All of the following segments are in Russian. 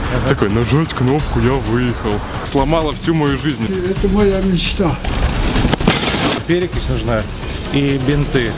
Такой, нажать кнопку, я выехал. Сломала всю мою жизнь. Это моя мечта. Перекись нужна и бинты.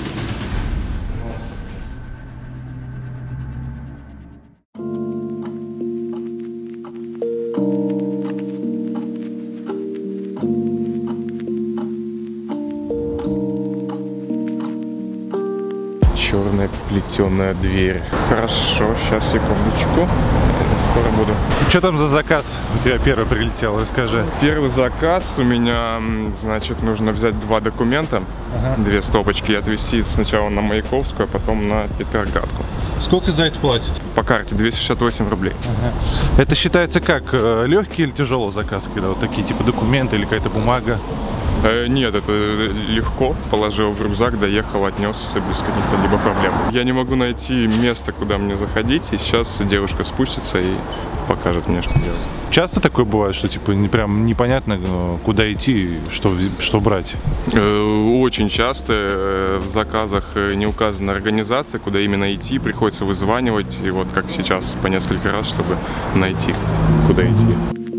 Черная плетеная дверь. Хорошо, сейчас, секундочку. Скоро буду. Что там за заказ у тебя первый прилетел? Расскажи. Первый заказ у меня, значит, нужно взять 2 документа, 2 стопочки и отвезти сначала на Маяковскую, а потом на Петроградку. Сколько за это платят? По карте 268 рублей. Это считается как легкий или тяжелый заказ, когда вот такие типа документы или какая-то бумага? Нет, это легко. Положил в рюкзак, доехал, отнес без каких-то либо проблем. Я не могу найти место, куда мне заходить, и сейчас девушка спустится и покажет мне, что делать. Часто такое бывает, что типа прям непонятно, куда идти, что брать? Очень часто в заказах не указана организация, куда именно идти, приходится вызванивать, и вот как сейчас по несколько раз, чтобы найти, куда идти.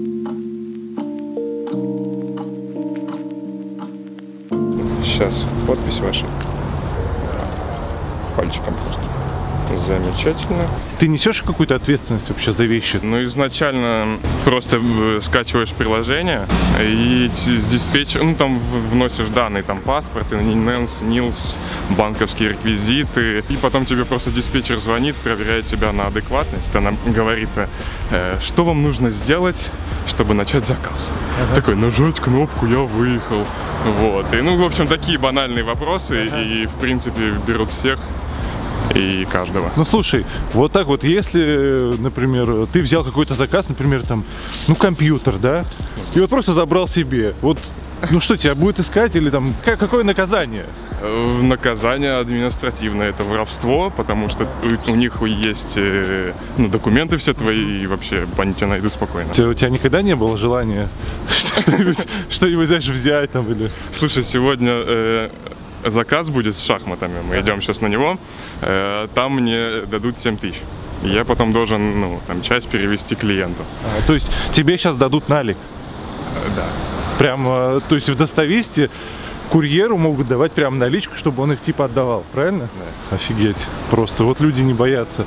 Сейчас подпись ваша. Пальчиком просто. Замечательно. Ты несешь какую-то ответственность вообще за вещи? Ну, изначально просто скачиваешь приложение и с диспетчера, ну, там вносишь данные, там паспорт, НИЛС, банковские реквизиты, и потом тебе просто диспетчер звонит, проверяет тебя на адекватность, она говорит, что вам нужно сделать, чтобы начать заказ. Такой, нажать кнопку, я выехал. Вот. И, ну, в общем, такие банальные вопросы, и, в принципе, берут всех и каждого. Ну, слушай, вот так вот, если, например, ты взял какой-то заказ, например, там, ну, компьютер, да, и вот просто забрал себе, вот, ну, что тебя будет искать или там, какое наказание? Наказание административное, это воровство, потому что у них есть ну, документы все твои, и вообще они тебя найдут спокойно. У тебя никогда не было желания что-нибудь, знаешь, взять там или... Слушай, сегодня заказ будет с шахматами, мы идем сейчас на него, там мне дадут 7000. И я потом должен, ну, там, часть перевести клиенту. То есть тебе сейчас дадут налик? Да. Прям, то есть в достависте курьеру могут давать прям наличку, чтобы он их типа отдавал, правильно? Да. Офигеть, просто вот люди не боятся.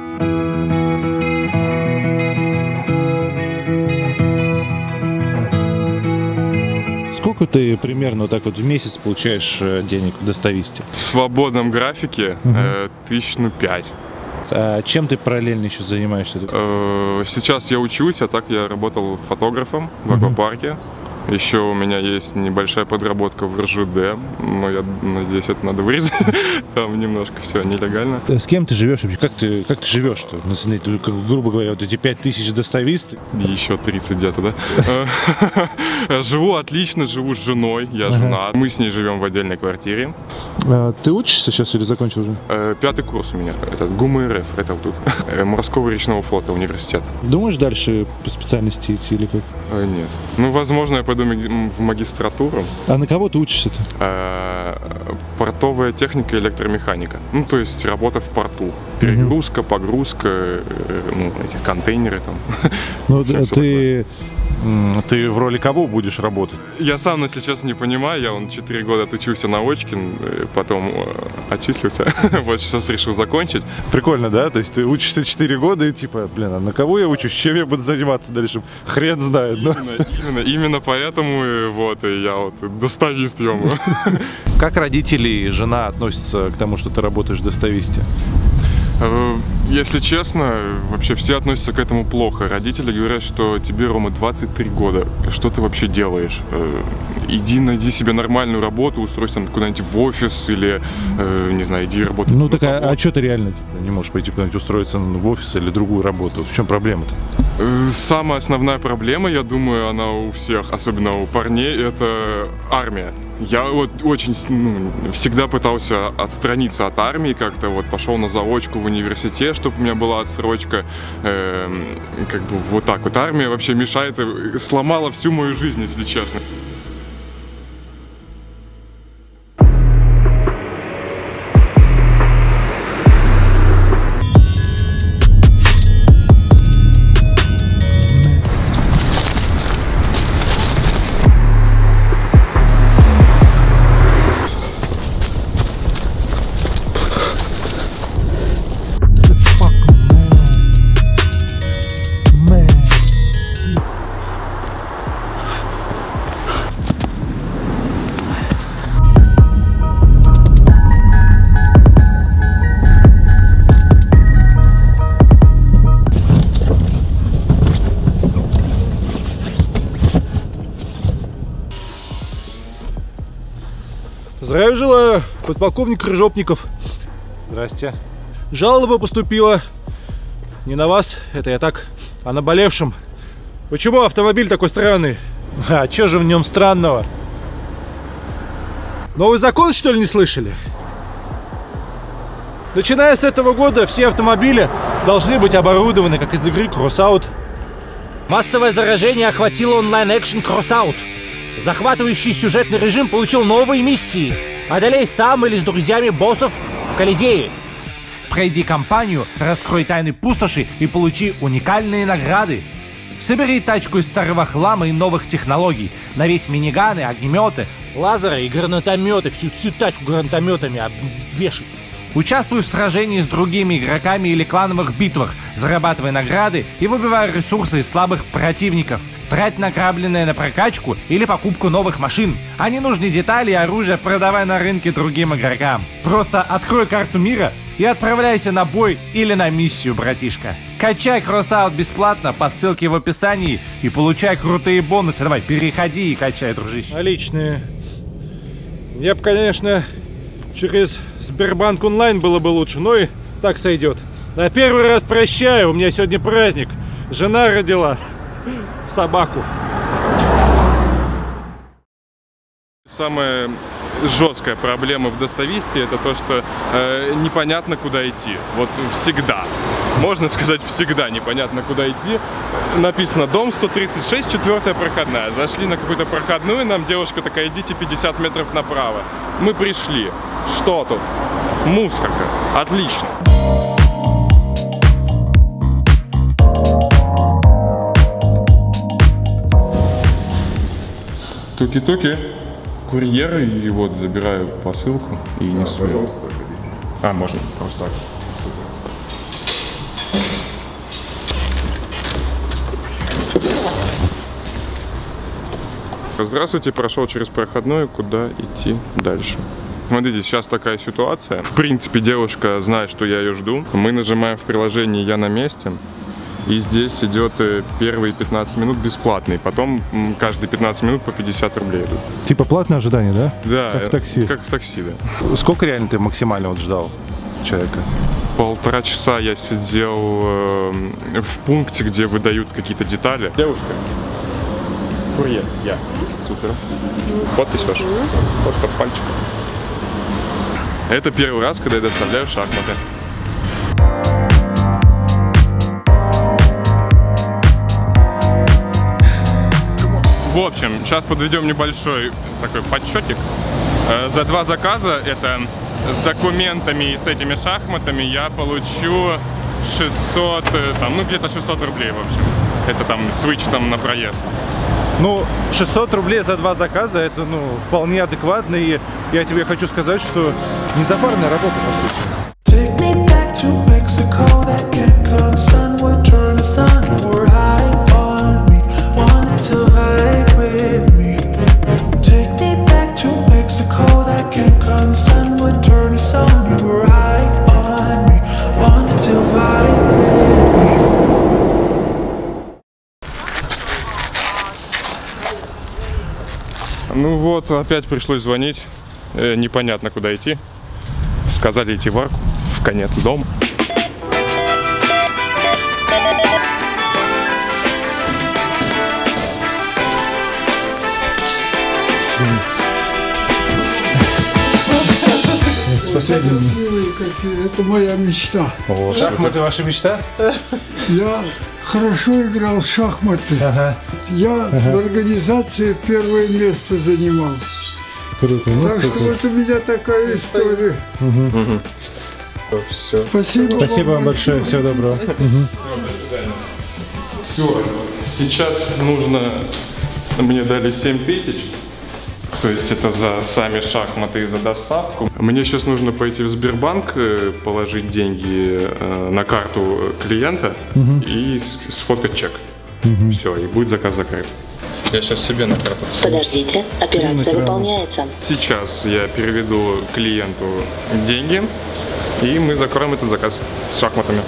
Сколько ты примерно вот так вот в месяц получаешь денег в достависте? В свободном графике 5 А чем ты параллельно еще занимаешься? Сейчас я учусь, а так я работал фотографом в аквапарке. Еще у меня есть небольшая подработка в РЖД, но я надеюсь, это надо вырезать. Там немножко все нелегально. С кем ты живешь вообще? Как ты живешь-то? Грубо говоря, вот эти 5000 достависты. Еще 30 где-то, да? Живу отлично, живу с женой, я женат. Мы с ней живем в отдельной квартире. Ты учишься сейчас или закончил уже? 5-й курс у меня, это ГУМ РФ, это вот тут. Морского речного флота, университет. Думаешь дальше по специальности идти или как? Нет. Ну, возможно, я пойду в магистратуру. А на кого ты учишься-то? Портовая техника и электромеханика. Ну, то есть работа в порту. Перегрузка, погрузка, ну, эти контейнеры там. Ну, ты в роли кого будешь работать? Я сам, если честно, не понимаю. Я вон 4 года отучился на очкин, потом отчислился. Вот сейчас решил закончить. Прикольно, да? То есть ты учишься 4 года и типа, блин, а на кого я учусь? Чем я буду заниматься дальше? Хрен знает. Именно поэтому вот я вот доставист, ё-моё. Как родители и жена относятся к тому, что ты работаешь в достависте? Если честно, вообще все относятся к этому плохо. Родители говорят, что тебе, Рома, 23 года, что ты вообще делаешь? Иди найди себе нормальную работу, устройся куда-нибудь в офис или, не знаю, иди работать. Ну так, а что ты реально не можешь пойти куда-нибудь устроиться в офис или другую работу? В чем проблема-то? Самая основная проблема, я думаю, она у всех, особенно у парней, это армия. Я вот очень всегда пытался отстраниться от армии, как-то вот пошел на заочку в университет, чтобы у меня была отсрочка. Как бы вот так вот. Армия вообще мешает, сломала всю мою жизнь, если честно. Здравия желаю, подполковник Крыжопников. Здрасте. Жалоба поступила. Не на вас, это я так, о наболевшем. Почему автомобиль такой странный? А что же в нем странного? Новый закон, что ли, не слышали? Начиная с этого года все автомобили должны быть оборудованы, как из игры Crossout. Массовое заражение охватило онлайн-экшен Crossout. Захватывающий сюжетный режим получил новые миссии. Одолей сам или с друзьями боссов в Колизее. Пройди кампанию, раскрой тайны пустоши и получи уникальные награды. Собери тачку из старого хлама и новых технологий. Навесь миниганы, огнеметы, лазеры и гранатометы. Всю тачку гранатометами обвешай. Участвуй в сражении с другими игроками или клановых битвах. Зарабатывай награды и выбивай ресурсы из слабых противников. Трать награбленное на прокачку или покупку новых машин. А ненужные детали и оружие продавай на рынке другим игрокам. Просто открой карту мира и отправляйся на бой или на миссию, братишка. Качай Crossout бесплатно по ссылке в описании и получай крутые бонусы. Давай, переходи и качай, дружище. Наличные. Я бы, конечно, через Сбербанк онлайн было бы лучше, но и так сойдет. На первый раз прощаю, у меня сегодня праздник. Жена родила собаку. Самая жесткая проблема в Достависте — это то, что непонятно, куда идти. Вот всегда. Можно сказать, всегда непонятно, куда идти. Написано «Дом 136, 4-я проходная». Зашли на какую-то проходную, нам девушка такая: идите 50 метров направо. Мы пришли. Что тут? Мусорка. Отлично. Туки-туки. Курьер, и вот забираю посылку и несу. Пожалуйста, а, можно просто так. Здравствуйте, прошел через проходную, куда идти дальше? Смотрите, сейчас такая ситуация. В принципе, девушка знает, что я ее жду. Мы нажимаем в приложении «Я на месте». И здесь идет первые 15 минут бесплатный. Потом каждые 15 минут по 50 рублей идут. Типа платное ожидание, да? Да. Как в такси. Как в такси, да. Сколько реально ты максимально вот ждал человека? 1,5 часа я сидел в пункте, где выдают какие-то детали. Девушка. Курьер. Я. Супер. Подпись ваша. Просто пальчик. Это первый раз, когда я доставляю шахматы. В общем, сейчас подведем небольшой такой подсчетик. За 2 заказа, это с документами и с этими шахматами, я получу 600, там, ну где-то 600 рублей, в общем. Это там с вычетом на проезд. Ну, 600 рублей за 2 заказа, это, ну, вполне адекватно, и я тебе хочу сказать, что не запарная работа, по сути. Ну вот, опять пришлось звонить, непонятно куда идти. Сказали идти в арку, в конец дома. Красивые какие, это моя мечта. О, шахматы ваша мечта? Я хорошо играл в шахматы. Ага. Я в организации первое место занимал. Круто. Ну, так что вот у меня такая история. Все. Спасибо вам большое. Всего доброго. До свидания. Все. Сейчас нужно... Мне дали 7000. То есть это за сами шахматы и за доставку. Мне сейчас нужно пойти в Сбербанк, положить деньги на карту клиента и сфоткать чек. Все, и будет заказ закрыт. Я сейчас себе на карту. Подождите, операция выполняется. Сейчас я переведу клиенту деньги, и мы закроем этот заказ с шахматами.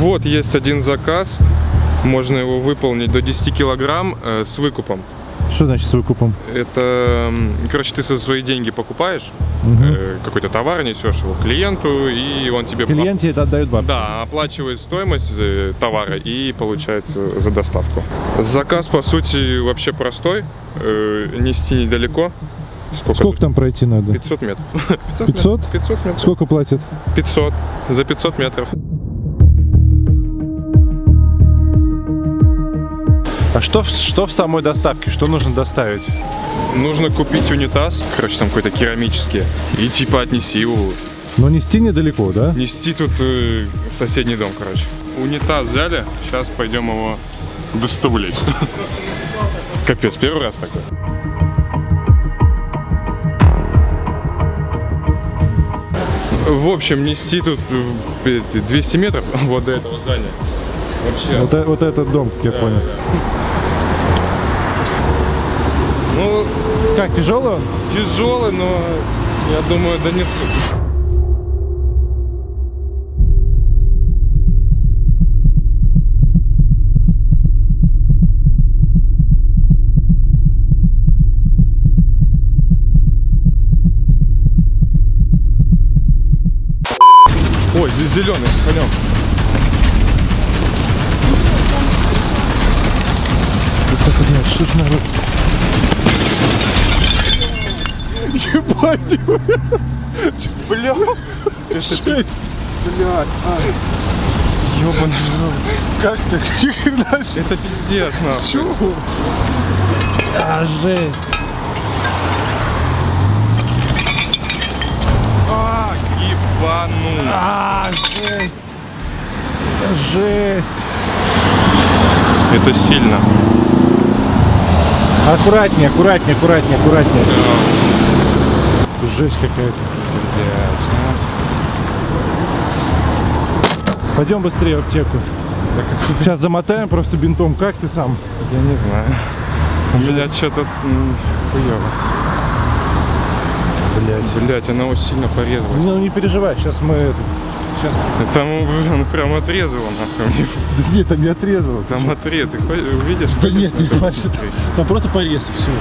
Вот есть один заказ. Можно его выполнить до 10 килограмм с выкупом. Что значит с выкупом? Это, короче, ты за свои деньги покупаешь какой-то товар, несешь его клиенту, и он тебе... Клиент тебе отдает бабки? Да, оплачивает стоимость товара и получается за доставку. Заказ, по сути, вообще простой, нести недалеко. Сколько там пройти надо? 500 метров. 500? 500 метров. Сколько платят? 500. За 500 метров. А что в самой доставке? Что нужно доставить? Нужно купить унитаз, короче, там какой-то керамический, и типа отнеси его. Но нести недалеко, да? Нести тут в соседний дом, короче. Унитаз взяли, сейчас пойдем его доставлять. Капец, первый раз такой. В общем, нести тут 200 метров вот до этого здания. Вообще. Вот этот дом, как я понял. Ну, как, тяжелый он? Тяжелый, но я думаю, донесу. Ой, здесь зеленый, пойдем. Что ж народ? Ебать! Бля! Жесть! Блядь! Ёбаный рот! Как ты? Ни хрена себе! Это пиздец, нахуй! Чего? А, жесть! А, ебануть! А, жесть! Жесть! Это сильно. Аккуратнее, аккуратнее, аккуратнее, аккуратнее. Жесть какая-то. Пойдем быстрее в аптеку. Сейчас замотаем просто бинтом. Как ты сам? Я не знаю. У меня что-то хуёво. Блять, она очень сильно порезалась. Ну не переживай, сейчас мы... Там он прям отрезал, нахуй. Да нет, там не отрезал. Там отрез, ты увидишь? Да нет, не хватит. Там просто порез и все.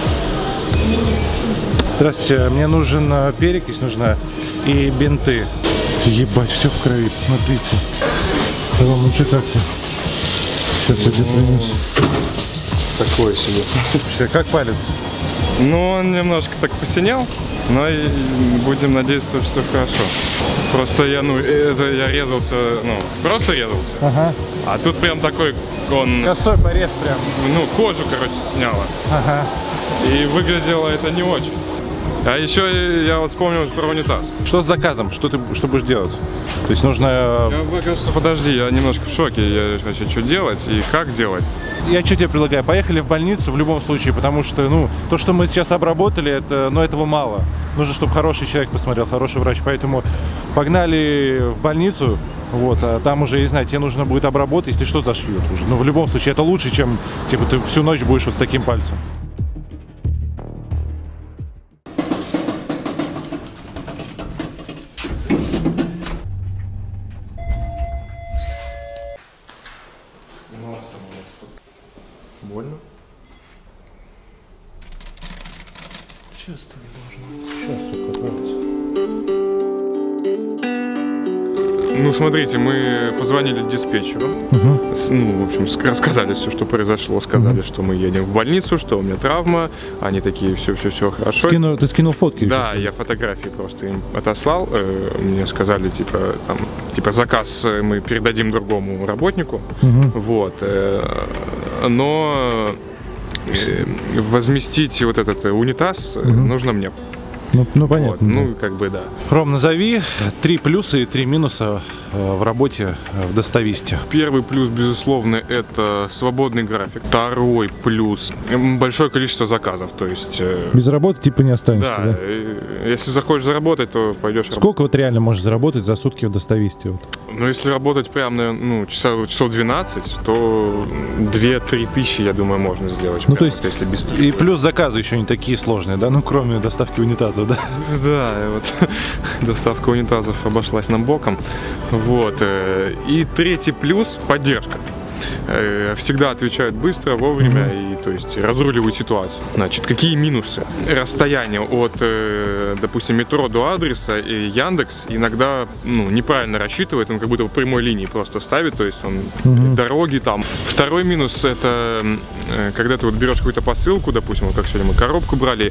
Здравствуйте, мне нужен перекись, нужна и бинты. Ебать, все в крови, посмотрите. Ром, ну что как-то? Сейчас я тебе принесу. Такое себе. Вообще, как палец? Ну, он немножко так посинел, но и будем надеяться, что хорошо. Просто я, я резался, просто резался. Ага. А тут прям такой, он... Косой порез прям. Кожу, короче, сняло. Ага. И выглядело это не очень. А еще я вот вспомнил про унитаз. Что с заказом? Что будешь делать? То есть нужно... Я пока что, подожди, я немножко в шоке. Я вообще что делать и как делать? Я что тебе предлагаю? Поехали в больницу в любом случае, потому что, то, что мы сейчас обработали, этого мало. Нужно, чтобы хороший человек посмотрел, хороший врач. Поэтому погнали в больницу, вот, а там уже, не знаю, тебе нужно будет обработать, если что, зашьют уже. Но в любом случае это лучше, чем, типа, ты всю ночь будешь вот с таким пальцем. Больно? Сейчас не должно. Сейчас укататься. Ну, смотрите, мы позвонили диспетчеру. В общем, рассказали все, что произошло. Сказали, что мы едем в больницу, что у меня травма. Они такие, все хорошо. Ты скинул фотки? Да, я фотографии просто им отослал. Мне сказали, типа заказ мы передадим другому работнику. Вот. Но возместить вот этот унитаз нужно мне. Ну понятно. Вот, как бы да. Ром, назови 3 плюса и 3 минуса в работе в достависте. Первый плюс, безусловно, это свободный график. Второй плюс — большое количество заказов. То есть... Без работы типа не останешься, да? Если захочешь заработать, то пойдешь работать. Сколько вот реально можешь заработать за сутки в достависте? Вот? Ну, если работать прям, часов 12, то 2-3 тысячи, я думаю, можно сделать. Ну, то есть, если без... И плюс заказы еще не такие сложные, да? Ну, кроме доставки унитаза. унитазов, да? Да, вот доставка унитазов обошлась нам боком. Вот. И третий плюс – поддержка. Всегда отвечают быстро, вовремя и, то есть, разруливают ситуацию. Значит, какие минусы? Расстояние от, допустим, метро до адреса и Яндекс иногда, ну, неправильно рассчитывает, он как будто по прямой линии просто ставит, то есть он дороги там. Второй минус – это когда ты вот берешь какую-то посылку, допустим, вот как сегодня мы коробку брали,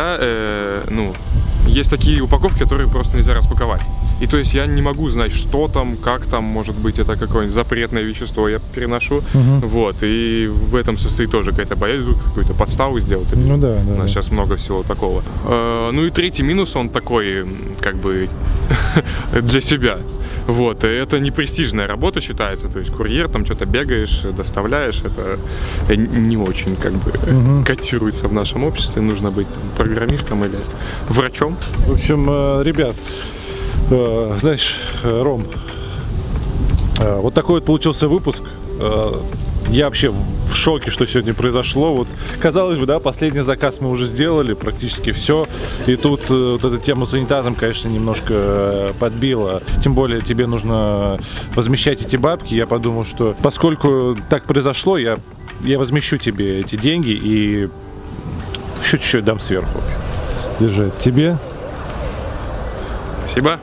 есть такие упаковки, которые просто нельзя распаковать. И то есть я не могу знать, что там, как там, может быть, это какое-нибудь запретное вещество я переношу. Вот, и в этом состоит тоже какая-то боязнь, какую-то подставу сделать. Ну да, да. У нас сейчас много всего такого. Ну и третий минус, он такой, как бы, для себя. Вот, это не престижная работа считается, то есть курьер, там что-то бегаешь, доставляешь, это не очень, как бы, котируется в нашем обществе, нужно быть программистом или врачом. В общем, ребят, знаешь, Ром, вот такой вот получился выпуск. Я вообще в шоке, что сегодня произошло. Вот, казалось бы, да, последний заказ мы уже сделали, практически все. И тут вот эта тема с унитазом, конечно, немножко подбила. Тем более тебе нужно возмещать эти бабки. Я подумал, что поскольку так произошло, я возмещу тебе эти деньги и еще чуть-чуть дам сверху. Держи, тебе. Спасибо.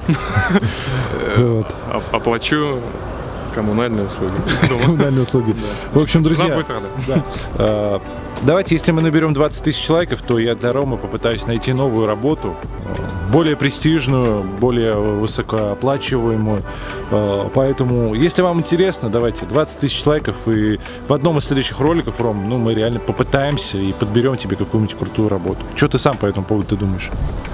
Оплачу коммунальные услуги. Коммунальные услуги. В общем, друзья, давайте, если мы наберем 20 тысяч лайков, то я для Ромы попытаюсь найти новую работу, более престижную, более высокооплачиваемую. Поэтому, если вам интересно, давайте 20 тысяч лайков, и в одном из следующих роликов, Ром, мы реально попытаемся и подберем тебе какую-нибудь крутую работу. Что ты сам по этому поводу думаешь?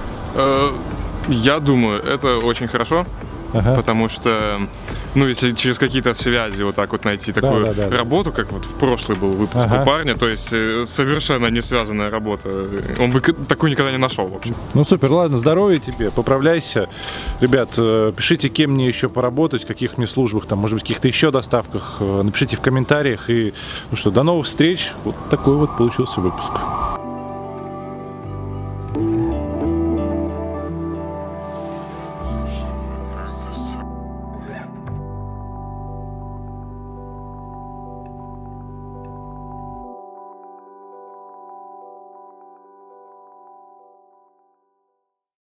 Я думаю, это очень хорошо. Потому что, ну, если через какие-то связи вот так вот найти такую работу, как вот в прошлый был выпуск у парня, то есть совершенно не связанная работа, он бы такую никогда не нашел, в общем. Ну, супер, ладно, здоровья тебе, поправляйся. Ребят, пишите, кем мне еще поработать, в каких мне службах, там, может быть, в каких-то еще доставках, напишите в комментариях. И, ну что, до новых встреч. Вот такой вот получился выпуск.